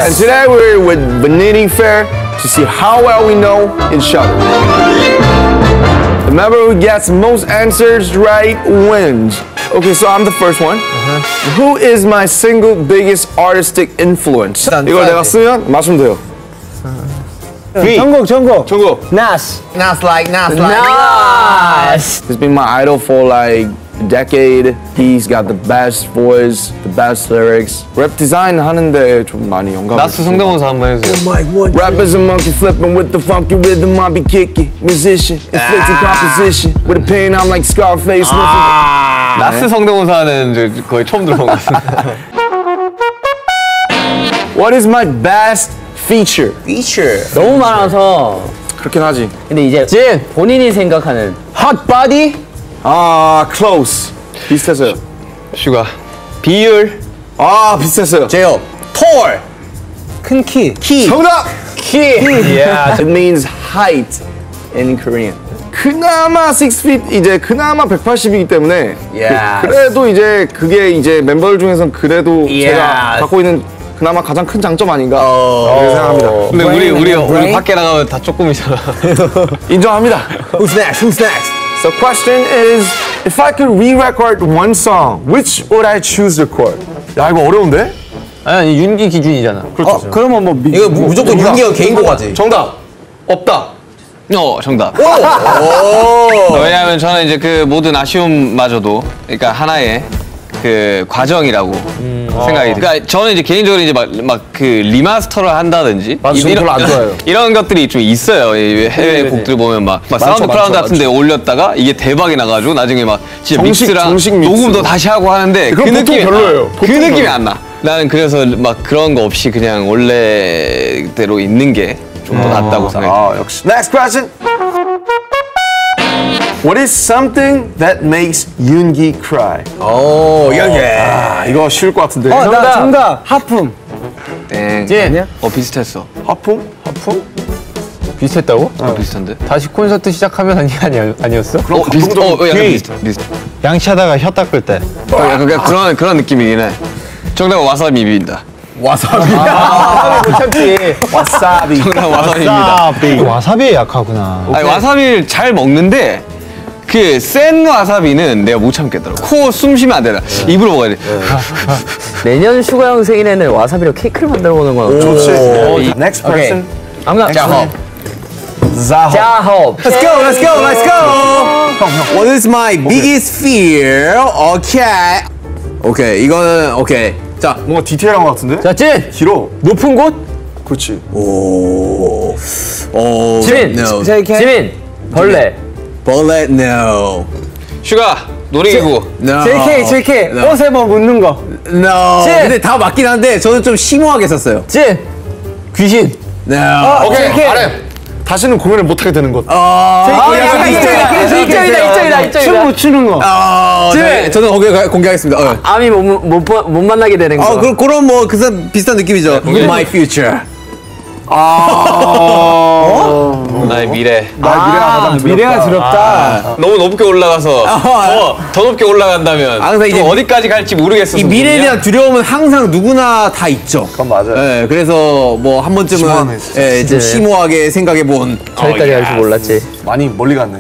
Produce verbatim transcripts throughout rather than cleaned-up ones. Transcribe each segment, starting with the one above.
Yes. And today we're with Vanity Fair to see how well we know each other. The member who gets most answers right wins. Okay, so I'm the first one. Uh-huh. Who is my single biggest artistic influence? 이걸 내가 쓰면 맞추면 돼요. V. 정국, 정국. 정국. Nas. Nas like, Nas like. Nas. He's been my idol for like a decade. He's got the best voice, the best lyrics. 랩 디자인 하는데 좀 많이 영감을 나스 성대모사 한번 해주세요. Rap is a monkey flipping with the funky rhythm. I be kicking. Musician, inflicting composition. With a pen, I'm like Scarface. 아, 나스 성대모사는 거의 처음 들어본 것 같습니다. What is my best feature? Feature. 너무 많아서. 그렇긴 하지. 근데 이제 진 본인이 생각하는 Hot body. 아, close. 비슷했어요. 슈가. 비율. 아, 비슷했어요. 제요. Tall. 큰 키. 키. 정답! 키. Yeah, it means height in Korean. 그나마 six feet, 이제 그나마 백팔십이기 때문에 Yeah. 그, 그래도 이제 그게 이제 멤버들 중에서는 그래도 Yeah. 제가 갖고 있는 그나마 가장 큰 장점 아닌가 그렇게 생각합니다. 근데 우리 우리 우리 brain? 밖에 나가면 다 조금이잖아. 인정합니다. Who's next? Who's next? So question is, if I could re-record one song, which would I choose to record? 야, 이거 어려운데? 아니 윤기 기준이잖아. 그렇죠. 어, 그러면 뭐 미, 이거 무, 무조건 윤기가 개인곡까지. 정답. 없다. 어 정답. 왜냐하면 저는 이제 그 모든 아쉬움마저도 그러니까 하나의 그 과정이라고 음. 생각이. 그러니까 저는 이제 개인적으로 이제 막 막 그 리마스터를 한다든지 맞아, 저는 별로 안 좋아해요. 이런 것들이 좀 있어요. 이 해외 곡들 보면 막, 막 사운드 클라우드 같은데 올렸다가 이게 대박이 나가지고 나중에 막 진짜 정식, 믹스랑 정식 믹스. 녹음도 다시 하고 하는데 그 느낌이 별로예요. 그 느낌이 안 나. 나는 그래서 막 그런 거 없이 그냥 원래대로 있는 게 좀 더 낫다고 생각해. 아, 역시. Next question. What is something that makes Yoongi cry? 오, 윤기. 아, 이거 쉬울 것 같은데. 어, 나 정답. 하품. 땡. 진. 어 비슷했어. 하품? 하품? 비슷했다고? 어 비슷한데. 다시 콘서트 시작하면 아니, 아니, 아니었어? 그럼 어 비슷. 어 약간 귀. 비슷. 비슷. 양치하다가 혀 닦을 때. 어, 약간 그냥 그런 그런 느낌이긴 해. 정답은 와사비 비빈다. 와사비. 못 참지. 와사비. 정답 와사비입니다. 와사비. 와사비에 약하구나. 아니, 와사비를 잘 먹는데 그 센 와사비는 내가 못 참겠더라고. 코 숨 쉬면 안 되나. 입으로 먹어야 돼. 내년 슈가 형 생일에는 와사비로 케이크를 만들어 보는 건 좋지. 오, Next person. 아무나 자홉. 자홉. 자홉. Let's go, let's go, let's go. What is my biggest fear? Okay. 오케이, 이거는 오케이. 자, 뭔가 디테일한 것 같은데? 자, 진. 길어. 높은 곳. 그렇지. 오, 오. 지민. No. 지민. 벌레. 벌레, no. 슈가 놀이기구. No. 제이케이, 제이케이. No. 옷에 뭐 묻는 거. No. 진. 근데 다 맞긴 한데 저는 좀 심오하게 썼어요. 진. 귀신. No. 오케이. 오케이. 아래. 다시는 공연을 못하게 되는 것. 어. 아, 약간 이쪽이다, 이쪽이다, 이쪽이다, 이쪽이다. 춤 못 추는 거. 어, 네, 저는 공개, 공개하겠습니다. 어. 암이 못, 못, 못, 못 만나게 되는 거. 어, 그, 그런 뭐, 그, 비슷한 느낌이죠. My future. 어? 나의 미래. 나의 미래가 가장 두렵다. 미래가 두렵다. 너무 높게 올라가서 더, 더 높게 올라간다면 아, 근데 좀 이제 어디까지 갈지 모르겠어. 이 미래에 대한 두려움은 항상 누구나 다 있죠. 그건 맞아요. 네, 그래서 뭐 한 번쯤은 심오하네, 예, 좀 심오하게 생각해 본. 저기까지 갈 줄 몰랐지. 많이 멀리 갔네.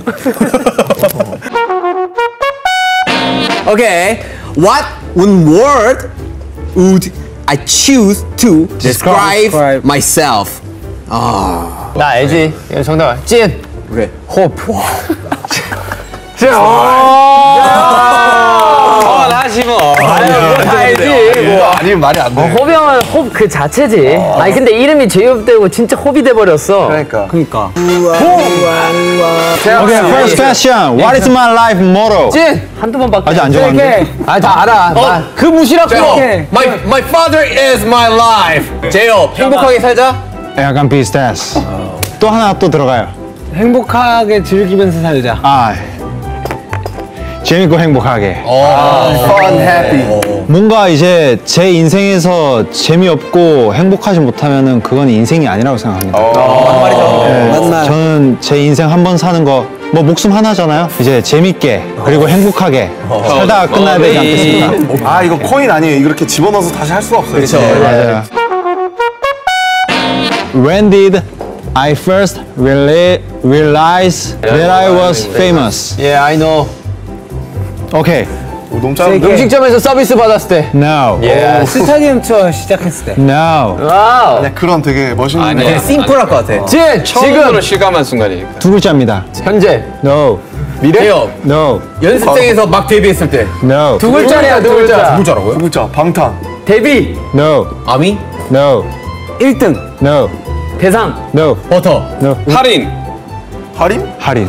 Okay, what one word would I choose to describe, Describe. myself? 아, 나 알지? 이거 정답. 찐. 그래. 호프. 어, 나지 뭐. 다 알지. 뭐. 아니면 말이 안 돼. 호병은 홉 그 자체지. 아니 근데 이름이 제이홉되고 진짜 홉이 돼버렸어. 그러니까. 그러니까. 오케이, first question. What is my life motto? 찐 한두 번밖에. 아직 안 정했는데. 아다 알아. 나 그 무시라고. My my father is my life. 제요, 행복하게 살자. 약간 비슷했어. 또 하나 또 들어가요. 행복하게 즐기면서 살자. 아, 재밌고 행복하게. Fun, happy. 뭔가 이제 제 인생에서 재미없고 행복하지 못하면은 그건 인생이 아니라고 생각합니다. 네, 맞나? 저는 제 인생 한 번 사는 거 뭐 목숨 하나잖아요. 이제 재밌게 그리고 행복하게 살다가 끝나야 되지 않겠습니까? 아, 이거 코인 아니에요. 이렇게 집어넣어서 다시 할 수가 없어요. 그렇죠. 네, 맞아요. When did I first reali- realize that I was famous? Yeah, I know. Okay. 너무 짧은데? 음식점에서 서비스 받았을 때. No. 예. 스타디움 투어 시작했을 때. No. 와우. 네, 그런 되게 멋있는 아니야. 심플할 것 같아. 진, 처음으로 지금, 실감한 순간이니까. 두 글자입니다. 현재, No. 미래, No. 연습생에서 막 데뷔했을 때. No. 두 글자야, 두 글자. 두 글자라고요? 글자 방탄 데뷔, No. 아미, No. 일 등. No. 대상, No. 버터. No. 할인. 할인? 할인.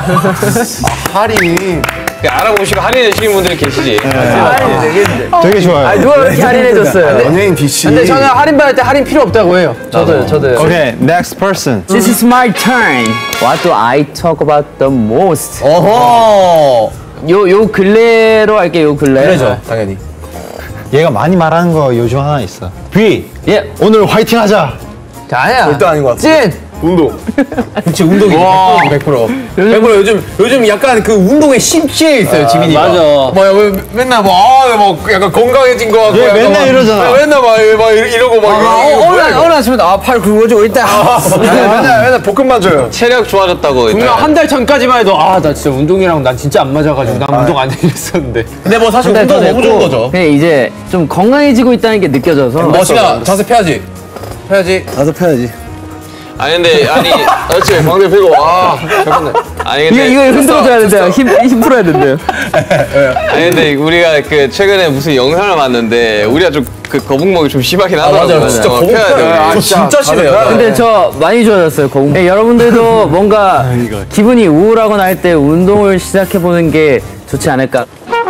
할인 그 알아보시고 할인해주시는 분들이 계시지. 할인 되겠는데. 되게 좋아요. 아, 누가 그렇게 할인해줬어요? 연예인 디씨 근데 저는 할인 받을 때 할인 필요 없다고 해요. 저도요, 저도요. Okay, next person. This is my turn. What do I talk about the most? 어허. 요, 요 근래로 할게요, 요 근래. 그래죠, 당연히. 얘가 많이 말하는 거 요즘 하나 있어. B. 예. 오늘 화이팅 하자. 자, 아니야. 절대 아닌 것 같아. 찐! 운동 그치, 운동이지. 백 퍼센트. 백 퍼센트. 요즘, 요즘 약간 그 운동에 심취해 있어요, 지민이가. 맞아. 뭐, 뭐, 맨날 뭐, 아, 뭐, 약간 건강해진 거 같고. 얘 약간 맨날 막- 이러잖아. 맨날 막, 막 이러고 막. 아, 이러고 어, 뭐야, 어느 이거. 어느 아침에 아 팔 굵어지고 일단 맨날 맨날 볶음만 줘요. 체력 좋아졌다고. 분명 일단. 한 달 전까지만 해도 아, 나 진짜 운동이랑 난 진짜 안 맞아가지고 난 운동 안 해줬었는데. 근데 뭐 사실 운동 너무 좋은 거죠. 그냥 이제 좀 건강해지고 있다는 게 느껴져서. 멋이다. 자세 펴야지. 펴야지. 나도 펴야지. 아니 근데 아니 그렇지 광대 펴고 와. 아니 이거, 근데 이거 흔들어줘야 된대요. 힘, 힘 풀어야 된대요. 아니 근데 우리가 그 최근에 무슨 영상을 봤는데 우리가 좀 그 거북목이 좀 심하긴 하더라고요. 맞아요. 진짜 어, 거북 펴야 돼, 우리. 펴요. 진짜 심해요. 근데 저 많이 좋아졌어요. 거북. 네, 여러분들도 뭔가 기분이 우울하거나 할 때 운동을 시작해보는 게 좋지 않을까.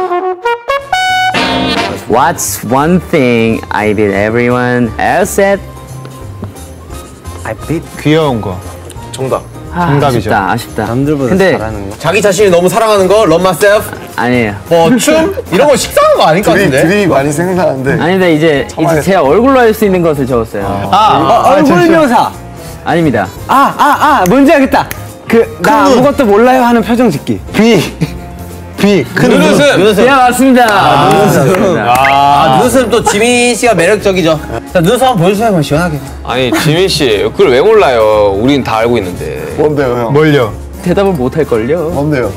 What's one thing I did everyone else said? 귀여운 거. 정답. 아, 정답이죠. 아쉽다, 아쉽다. 남들보다 근데 잘하는 거. 자기 자신을 너무 사랑하는 거, love myself, 아니에요. 뭐 춤 이런 거 식상한 거 아닐 것 드립, 같은데. 드립이 많이 생각나는데 아닌데 이제 이제 제 얼굴로 할 수 있는 것을 적었어요. 아, 얼굴 묘사. 아닙니다. 아, 아, 아, 뭔지 알겠다. 그, 나 아무것도 몰라요 하는 표정 짓기. B. B. 큰 눈웃음. 네, 맞습니다. 맞습니다. 아, 눈웃음 또 지민 씨가 매력적이죠. 자, 눈웃음 한번 보여주세요, 그럼 시원하게. 아니 지민 씨 그걸 왜 몰라요? 우린 다 알고 있는데. 뭔데요 형? 뭘요? 대답을 못 할걸요. 뭔데요?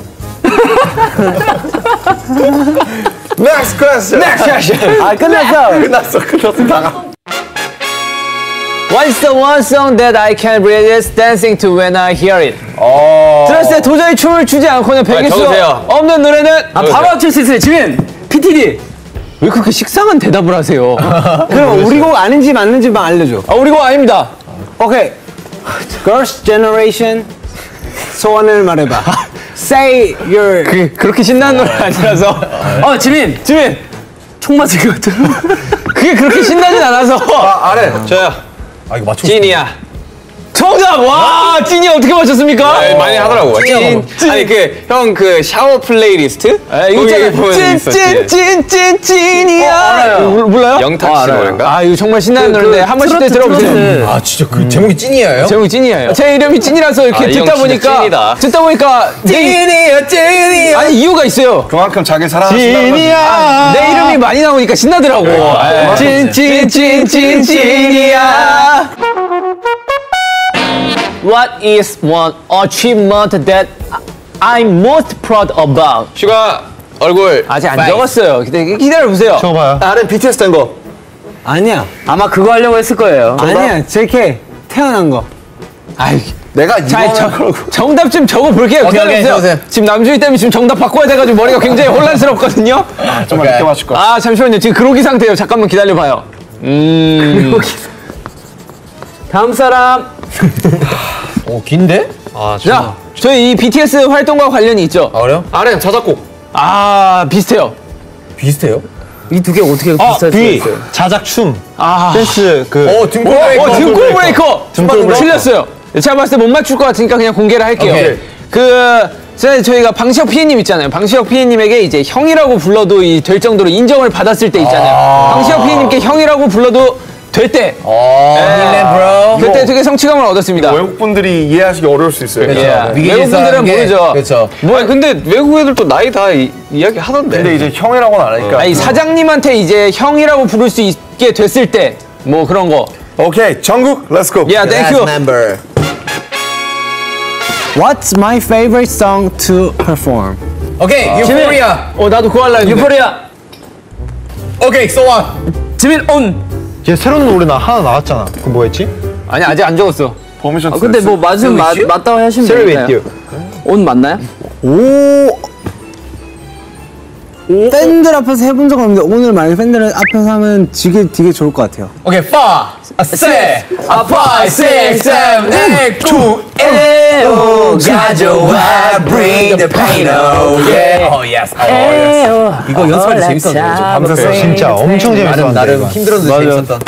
Next question. Next question. 아, 끝났어. 끝났어 끝났어 나가. What's the one song that I can resist dancing to when I hear it? 어. 들었을 때 도저히 춤을 추지 않고는 배길 수 적으세요. 없는 노래는? 아, 바로 맞출 수 있어요. 지민, 피티디. 왜 그렇게 식상한 대답을 하세요? 그럼 우리 곡 아닌지 맞는지만 알려줘. 아, 우리 곡 아닙니다. 오케이. Girls' Generation 소원을 말해봐. Say your. 그, 그렇게 신나는 노래 아니라서. 어, 지민, 지민! 총 맞을 것 같아. 그게 그렇게 신나진 않아서. 아 아래. 저요. 아, 이거 맞추고 찐이야. 정답! 와, 찐이 어떻게 맞췄습니까? 네, 많이 하더라고. 찐, 찐. 아니 그 형 그 샤워 플레이리스트? 아, 이거 거기 있잖아. 보면 찐, 있었지. 찐, 찐, 찐, 찐이야. 알아요. 몰- 몰라요? 영탁 씨 노래인가? 아, 이거 정말 신나는 그, 노래인데 그 한 번씩 때 트로트, 들어보세요. 트로트. 아, 진짜 그 제목이 찐이에요? 제목이 찐이에요. 제 이름이 찐이라서 이렇게 아, 이형 듣다 진짜 보니까 찐이다. 듣다 보니까 찐이야, 찐이야. 아니 이유가 있어요. 그만큼 자기 사랑하신다는 거지. 찐이야. 내 이름이 많이 나오니까 신나더라고. 찐, 찐, 찐, 찐, 찐이야. What is one achievement that I'm most proud about? 슈가 얼굴. 아직 안 적었어요. 기다려, 기다려 보세요. 줘봐요. 아래 비티에스 된 거. 아니야. 아마 그거 하려고 했을 거예요. 아니야. 제이케이. 태어난 거. 아이, 내가 자, 이거 저, 정답 좀 적어 볼게요. 오케이, 오케이, 기다려주세요. 적으세요. 지금 남준이 때문에 지금 정답 바꿔야 돼가지고 머리가 굉장히 혼란스럽거든요. 정말 늦게 맞출 거야. 아, 잠시만요. 지금 그로기 상태예요. 잠깐만 기다려봐요. 음. 다음 사람. 오, 긴데? 아, 자, 저희 이 비티에스 활동과 관련이 있죠? 아 그래요? 아래 자작곡. 아, 비슷해요. 비슷해요? 이 두 개 어떻게 아, 비슷할 수가 B. 있어요? 자작춤. 아. 댄스 그 어 등골 브레이커. 어, 등골 브레이커! 등골 브레이커. 틀렸어요. 제가 봤을 때 못 맞출 것 같으니까 그냥 공개를 할게요. 오케이. 그, 제- 저희가 방시혁 피디님 있잖아요. 방시혁 피디님에게 이제 형이라고 불러도 이 될 정도로 인정을 받았을 때 있잖아요. 방시혁 피디님께 형이라고 불러도 될 때. 네. 그때 되게 성취감을 얻었습니다. 외국 분들이 이해하시기 어려울 수 있어요. 예. 네. 외국분들은 모르죠. 그렇죠. 뭐 근데 외국 애들도 나이 다 이, 이야기 하던데. 근데 이제 형이라고는 안 하니까. 아니, 사장님한테 이제 형이라고 부를 수 있게 됐을 때, 뭐 그런 거. Okay, Jungkook, let's go. Yeah, thank you. member. What's my favorite song to perform? Okay, Euphoria. 어, 나도 그거 할라 했는데. 유포리아. Okay, so on. 지민 온. 얘 새로운 노래 나 하나 나왔잖아. 그 뭐였지? 아니, 아직 안 적었어. Permission. 아, 근데 뭐 맞으면 맞, 맞다고 하시면 되니까요. 온 맞나요? 팬들 앞에서 해본 적 없는데 오늘 만약에 팬들 앞에서 하면 되게 되게 좋을 것 같아요. Okay, five, a six, a five, six, seven, eight, two, 에오 가져와 bring the pain, oh yeah. Oh yes. Oh yes. 이거 연습할 때 재밌었는데 좀 밤새서 진짜 엄청 재밌었는데. 나름 힘들었는데 재밌었던.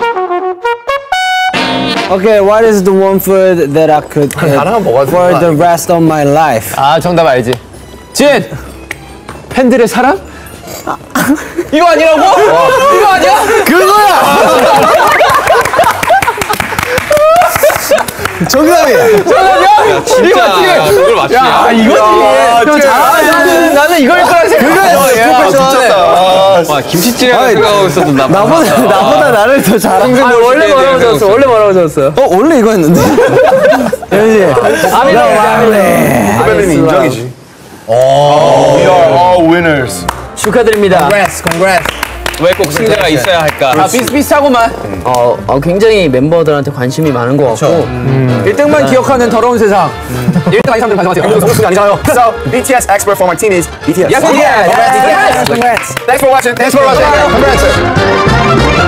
Okay, what is the one food that I could eat 하나만 먹어도 for 되는 the rest of my life? 아, 정답 알지? 진! 팬들의 사랑? 이거 아니라고? 이거 아니야? 정답이야. 정답이야? 진짜 그걸 맞추냐? 아, 이거지. 형 잘하네. 나는, 나는 이걸 거라 생각했어. 와 김치찌개라고 생각하고 있어도 나 나보다 나보다 나를 더 잘하는. 아, 원래 뭐라고 적었어? 원래 뭐라고 적었어요? 어 원래 이거 했는데. 현지. 아미네. 후배는 인정이지. We are all winners. 축하드립니다. Congrats, congrats. 왜 꼭 승자가 있어야 할까? 아, 비슷비슷하고만. 어, 어, 굉장히 멤버들한테 관심이 많은 것 같고 일 등만 기억하는 더러운 세상. 일 등 아닌 사람들 가져가세요. 아니잖아요. So, B T S expert for my team is B T S. Yes, yes, yes. Congrats. Thanks for watching. Thanks for watching. Congrats.